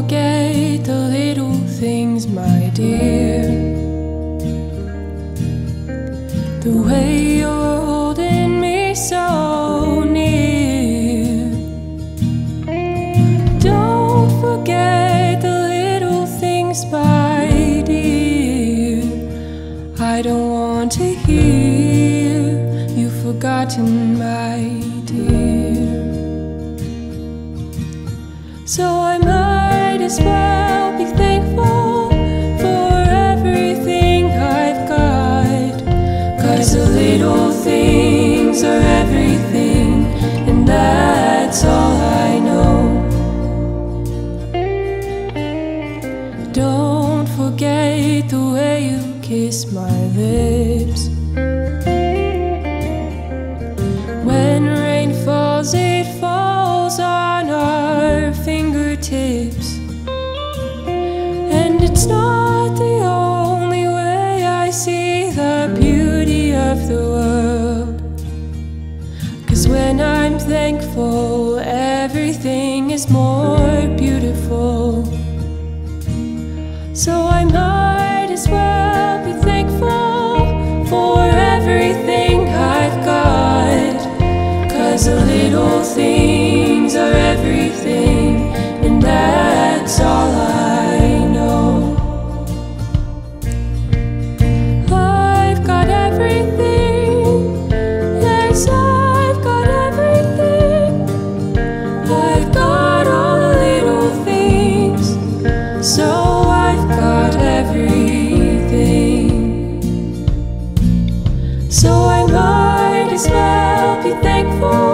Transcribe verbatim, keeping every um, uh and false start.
forget the little things, my dear. The way you're holding me so near. Don't forget the little things, my dear. I don't want to hear you've forgotten, my dear. So I might as well be thankful for everything I've got, 'cause the little things are everything, and that's all I know. Don't forget the way you kiss my lips. When rain falls, it falls on our fingertips. And it's not the only way I see the beauty of the world, 'cause when I'm thankful, everything is more beautiful. So I might as well be thankful for everything I've got, 'cause the little things are everything, and that's all I know. I've got everything, yes, I've got everything. I've got all the little things, so I've got everything. So I might as well be thankful